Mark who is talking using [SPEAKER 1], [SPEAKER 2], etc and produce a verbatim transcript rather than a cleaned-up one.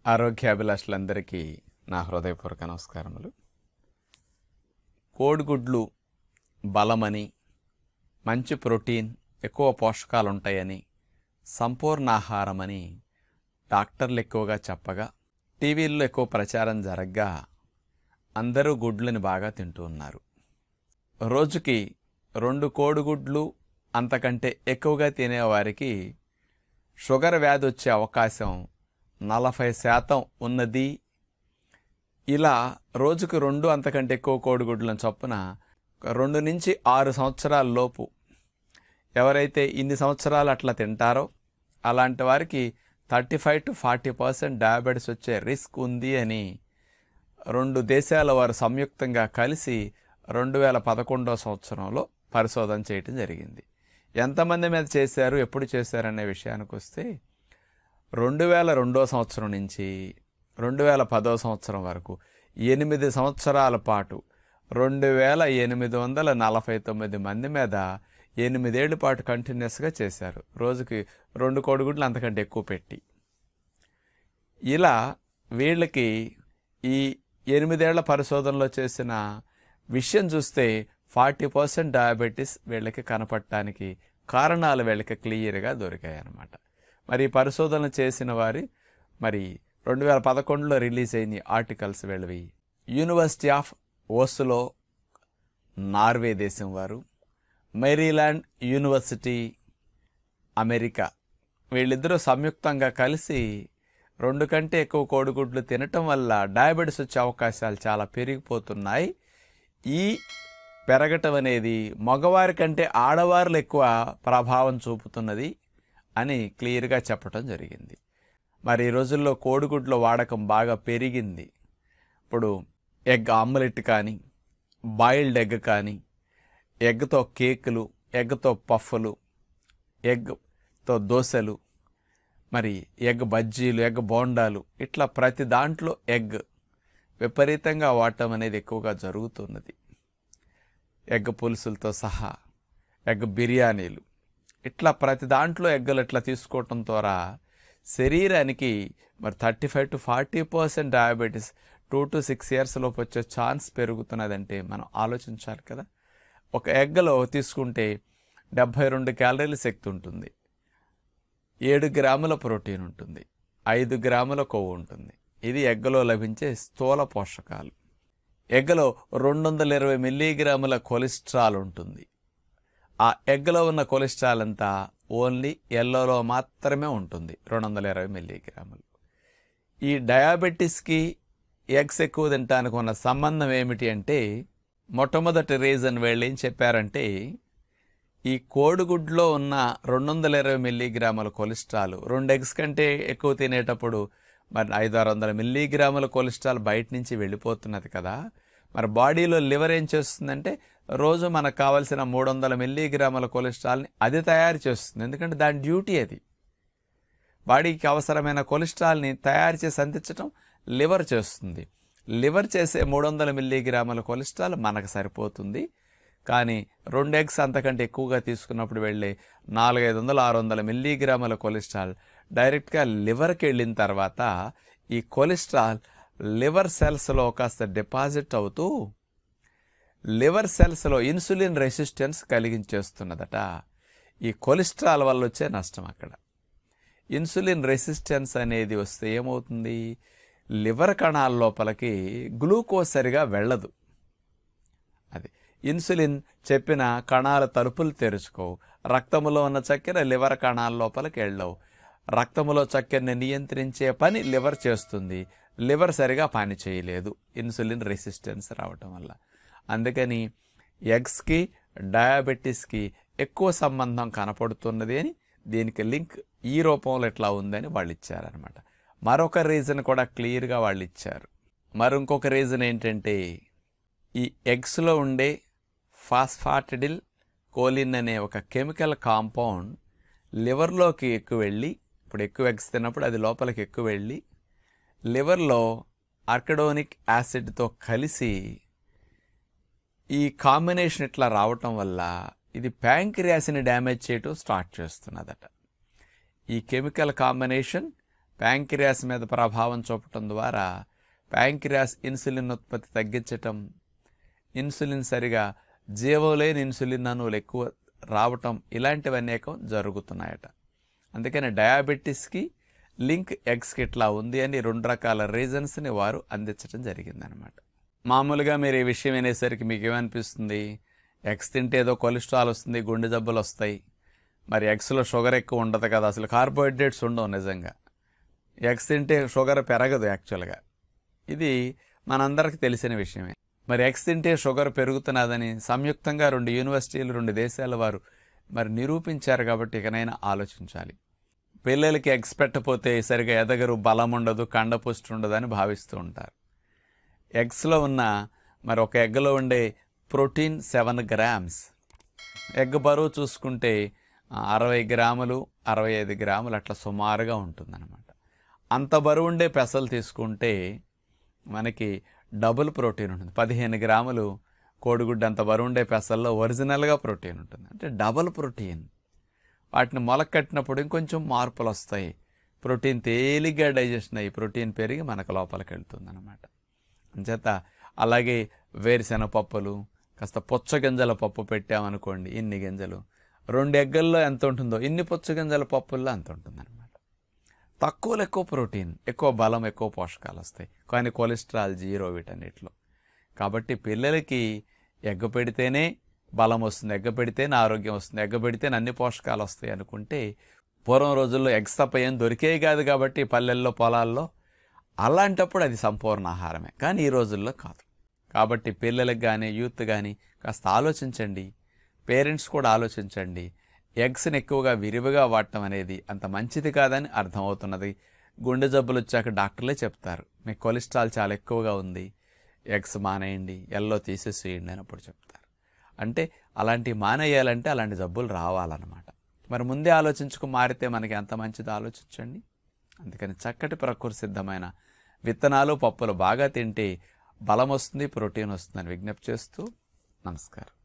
[SPEAKER 1] ఆరోగ్యాభిలాషులందరికీ నా హృదయపూర్వక నమస్కారములు. కోడిగుడ్లు బలమని, మంచి ప్రోటీన్, ఎక్కువ పోషకాలు ఉంటాయని, సంపూర్ణాహారమని డాక్టర్లు ఎక్కువగా చెప్పగా, టీవీల్లో ఎక్కువ ప్రచారం జరగ్గా అందరూ గుడ్లని బాగా తింటూ ఉన్నారు. రోజుకి రెండు కోడిగుడ్లు అంతకంటే ఎక్కువగా తినేవారికి షుగర్ వ్యాధి వచ్చే అవకాశం నలభై శాతం ఉన్నది. ఇలా రోజుకు రెండు అంతకంటే ఎక్కువ కోడిగుడ్లను చొప్పున రెండు నుంచి ఆరు సంవత్సరాల లోపు ఎవరైతే ఇన్ని సంవత్సరాలు అట్లా తింటారో అలాంటి వారికి thirty five to forty percent diabetes వచ్చే రిస్క్ ఉంది అని రెండు దేశాల వారు సంయుక్తంగా కలిసి రెండు వేల పదకొండవ సంవత్సరంలో పరిశోధన చేయటం జరిగింది. ఎంతమంది మీద చేశారు, ఎప్పుడు చేశారనే విషయానికి వస్తే రెండు వేల రెండో సంవత్సరం నుంచి రెండు వేల పదో సంవత్సరం వరకు ఎనిమిది సంవత్సరాల పాటు రెండు వేల ఎనిమిది వందల నలభై తొమ్మిది మంది మీద ఎనిమిదేళ్ల పాటు కంటిన్యూస్గా చేశారు. రోజుకి రెండు కోడిగుడ్లు అంతకంటే ఎక్కువ పెట్టి. ఇలా వీళ్ళకి ఈ ఎనిమిదేళ్ల పరిశోధనలో చేసిన విషయం చూస్తే ఫార్టీ పర్సెంట్ డయాబెటీస్ వీళ్ళకి కనపడటానికి కారణాలు వీళ్ళకి క్లియర్గా దొరికాయి అన్నమాట. మరి పరిశోధన చేసిన వారి మరి రెండు వేల పదకొండులో రిలీజ్ అయిన ఆర్టికల్స్ వీళ్ళవి యూనివర్సిటీ ఆఫ్ ఓస్లో నార్వే దేశం వారు, మేరీల్యాండ్ యూనివర్సిటీ అమెరికా, వీళ్ళిద్దరూ సంయుక్తంగా కలిసి రెండు కంటే ఎక్కువ కోడిగుడ్లు తినటం వల్ల డయాబెటీస్ వచ్చే అవకాశాలు చాలా పెరిగిపోతున్నాయి. ఈ పెరగటం అనేది మగవారి కంటే ఆడవారిలో ఎక్కువ ప్రభావం చూపుతున్నది అని క్లియర్గా చెప్పడం జరిగింది. మరి ఈ రోజుల్లో కోడిగుడ్ల వాడకం బాగా పెరిగింది. ఇప్పుడు ఎగ్ ఆమ్లెట్ కానీ, బాయిల్డ్ ఎగ్ కానీ, ఎగ్తో కేకులు, ఎగ్తో పఫ్ఫులు, ఎగ్తో దోశలు, మరి ఎగ్ బజ్జీలు, ఎగ్ బోండాలు, ఇట్లా ప్రతి దాంట్లో ఎగ్ విపరీతంగా వాడటం అనేది ఎక్కువగా జరుగుతున్నది. ఎగ్ పులుసులతో సహా ఎగ్ బిర్యానీలు, ఇట్లా ప్రతి దాంట్లో ఎగ్గులు ఇట్లా తీసుకోవటం ద్వారా శరీరానికి మరి thirty five to forty percent diabetes two to six years లోపు వచ్చే ఛాన్స్ పెరుగుతున్నదంటే మనం ఆలోచించాలి కదా. ఒక ఎగ్గులో తీసుకుంటే డెబ్భై రెండు క్యాలరీల శక్తి ఉంటుంది, ఏడు గ్రాముల ప్రోటీన్ ఉంటుంది, ఐదు గ్రాముల కొవ్వు ఉంటుంది. ఇది ఎగ్గులో లభించే స్థూల పోషకాలు. ఎగ్గులో రెండు వందల ఇరవై మిల్లీగ్రాముల కొలెస్ట్రాల్ ఉంటుంది. ఆ ఎగ్లో ఉన్న కొలెస్ట్రాల్ అంతా ఓన్లీ ఎల్లోలో మాత్రమే ఉంటుంది, రెండు వందల ఇరవై మిల్లీగ్రాములు. ఈ డయాబెటీస్కి ఎగ్స్ ఎక్కువ తినడానికి ఉన్న సంబంధం ఏమిటి అంటే, మొట్టమొదటి రీజన్ వీళ్ళు ఏం చెప్పారంటే, ఈ కోడిగుడ్లో ఉన్న రెండు వందల ఇరవై మిల్లీగ్రాముల కొలెస్ట్రాల్ రెండు ఎగ్స్ కంటే ఎక్కువ తినేటప్పుడు మరి ఐదు ఆరు వందల మిల్లీగ్రాముల కొలెస్ట్రాల్ బయట నుంచి వెళ్ళిపోతున్నది కదా. మరి బాడీలో లివర్ ఏం చేస్తుందంటే రోజు మనకు కావాల్సిన మూడు వందల మిల్లీగ్రాముల కొలెస్ట్రాల్ని అది తయారు చేస్తుంది. ఎందుకంటే దాని డ్యూటీ అది. బాడీకి అవసరమైన కొలెస్ట్రాల్ని తయారు చేసి అందించడం లివర్ చేస్తుంది. లివర్ చేసే మూడు వందల మిల్లీగ్రాముల కొలెస్ట్రాల్ మనకు సరిపోతుంది. కానీ రెండు ఎగ్స్ అంతకంటే ఎక్కువగా తీసుకున్నప్పుడు వెళ్ళే నాలుగైదు వందల ఆరు వందల మిల్లీగ్రాముల కొలెస్ట్రాల్ డైరెక్ట్గా లివర్కి వెళ్ళిన తర్వాత ఈ కొలెస్ట్రాల్ లివర్ సెల్స్లో కాస్త డిపాజిట్ అవుతూ లివర్ సెల్స్లో ఇన్సులిన్ రెసిస్టెన్స్ కలిగించేస్తున్నదట. ఈ కొలెస్ట్రాల్ వల్ల వచ్చే నష్టం అక్కడ. ఇన్సులిన్ రెసిస్టెన్స్ అనేది వస్తే ఏమవుతుంది, లివర్ కణాల లోపలికి గ్లూకోజ్ సరిగా వెళ్ళదు. అది ఇన్సులిన్ చెప్పిన కణాల తలుపులు తెరుచుకోవు. రక్తంలో ఉన్న చక్కెర లివర్ కణాల లోపలికి వెళ్ళవు. రక్తంలో చక్కెరని నియంత్రించే పని లివర్ చేస్తుంది. లివర్ సరిగా పని చేయలేదు ఇన్సులిన్ రెసిస్టెన్స్ రావటం వల్ల. అందుకని ఎగ్స్కి డయాబెటీస్కి ఎక్కువ సంబంధం కనపడుతున్నది అని దీనికి లింక్ ఈ రూపంలో ఎట్లా ఉందని వాళ్ళు ఇచ్చారనమాట. మరొక రీజన్ కూడా క్లియర్గా వాళ్ళు ఇచ్చారు. మరొక రీజన్ ఏంటంటే, ఈ ఎగ్స్లో ఉండే ఫాస్ఫాటిడిల్ కోలిన్ అనే ఒక కెమికల్ కాంపౌండ్ లివర్లోకి ఎక్కువ వెళ్ళి, ఇప్పుడు ఎక్కువ ఎగ్స్ తిన్నప్పుడు అది లోపలికి ఎక్కువ వెళ్ళి లివర్లో ఆర్కిడోనిక్ యాసిడ్తో కలిసి ఈ కాంబినేషన్ ఇట్లా రావటం వల్ల ఇది ప్యాంక్రియాస్ని డ్యామేజ్ చేయటం స్టార్ట్ చేస్తున్నదట. ఈ కెమికల్ కాంబినేషన్ ప్యాంక్రియాస్ మీద ప్రభావం చూపటం ద్వారా ప్యాంక్రియాస్ ఇన్సులిన్ ఉత్పత్తి తగ్గించటం, ఇన్సులిన్ సరిగా జీవం లేని ఇన్సులిన్ అణువులు ఎక్కువ రావటం, ఇలాంటివి అనేకం జరుగుతున్నాయట. అందుకని డయాబెటీస్కి లింక్ ఎగ్స్కి ఇట్లా ఉంది అని రెండు రకాల రీజన్స్ని వారు అందించడం జరిగిందనమాట. మామూలుగా మీరు ఈ విషయం వినేసరికి మీకు ఏమనిపిస్తుంది? ఎగ్స్ తింటే ఏదో కొలెస్ట్రాల్ వస్తుంది, గుండె జబ్బులు వస్తాయి. మరి ఎగ్స్లో షుగర్ ఎక్కువ ఉండదు కదా, అసలు కార్బోహైడ్రేట్స్ ఉండవు. నిజంగా ఎగ్స్ తింటే షుగర్ పెరగదు యాక్చువల్గా. ఇది మనందరికీ తెలిసిన విషయమే. మరి ఎగ్స్ తింటే షుగర్ పెరుగుతున్నదని సంయుక్తంగా రెండు యూనివర్సిటీలు, రెండు దేశాల వారు మరి నిరూపించారు. కాబట్టి ఇకనైనా ఆలోచించాలి. పిల్లలకి ఎగ్స్ పెట్టకపోతే సరిగా ఎదగరు, బలం ఉండదు, కండపుష్టి ఉండదు అని భావిస్తూ ఉంటారు. ఎగ్స్లో ఉన్న మరి ఒక ఎగ్లో ఉండే ప్రోటీన్ సెవెన్ గ్రామ్స్, ఎగ్ బరువు చూసుకుంటే అరవై గ్రాములు అరవై ఐదు గ్రాములు అట్లా సుమారుగా ఉంటుందన్నమాట. అంత బరువు ఉండే పెసలు తీసుకుంటే మనకి డబుల్ ప్రోటీన్ ఉంటుంది. పదిహేను గ్రాములు కోడిగుడ్డు అంత బరువు ఉండే పెసల్లో ఒరిజినల్గా ప్రోటీన్ ఉంటుంది, అంటే డబుల్ ప్రోటీన్. వాటిని మొలకట్టినప్పుడు ఇంకొంచెం మార్పులు వస్తాయి. ప్రోటీన్ తేలిగ్గా డైజెషన్ అయ్యి ప్రోటీన్ పెరిగి మనకు లోపలికి వెళ్తుంది అన్నమాట. అంచేత అలాగే వేరుశెనగ పప్పులు, కాస్త పుచ్చగింజల పప్పు పెట్టామనుకోండి, ఇన్ని గింజలు రెండు ఎగ్గల్లో ఎంత ఉంటుందో ఇన్ని పుచ్చగింజల పప్పుల్లో అంత ఉంటుందన్నమాట. తక్కువలో ఎక్కువ ప్రోటీన్, ఎక్కువ బలం, ఎక్కువ పోషకాలు వస్తాయి. కానీ కొలెస్ట్రాల్ జీరో వీటన్నిటిలో. కాబట్టి పిల్లలకి ఎగ్గ పెడితేనే బలం వస్తుంది, ఎగ్గ పెడితేనే ఆరోగ్యం వస్తుంది, ఎగ్గ పెడితేనే అన్ని పోషకాలు వస్తాయి అనుకుంటే పూర్వం రోజుల్లో ఎగ్స్ తప్ప ఏం దొరికేవి కాదు. కాబట్టి పల్లెల్లో, పొలాల్లో అలాంటప్పుడు అది సంపూర్ణ ఆహారమే. కానీ ఈ రోజుల్లో కాదు. కాబట్టి పిల్లలకు కానీ యూత్ కానీ కాస్త ఆలోచించండి. పేరెంట్స్ కూడా ఆలోచించండి. ఎగ్స్ని ఎక్కువగా విరివిగా వాడటం అనేది అంత మంచిది కాదని అర్థమవుతున్నది. గుండె జబ్బులు వచ్చాక డాక్టర్లే చెప్తారు, మీకు కొలెస్ట్రాల్ చాలా ఎక్కువగా ఉంది, ఎగ్స్ మానేయండి, ఎల్లో తీసేసేయండి అని అప్పుడు చెప్తారు. అంటే అలాంటివి మానేయాలంటే అలాంటి జబ్బులు రావాలన్నమాట. మరి ముందే ఆలోచించుకు మారితే మనకి ఎంత మంచిదో ఆలోచించండి. అందుకని చక్కటి ప్రకృతి సిద్ధమైన విత్తనాలు, పప్పులు బాగా తింటే బలం వస్తుంది, ప్రోటీన్ వస్తుందని విజ్ఞప్తి చేస్తూ నమస్కారం.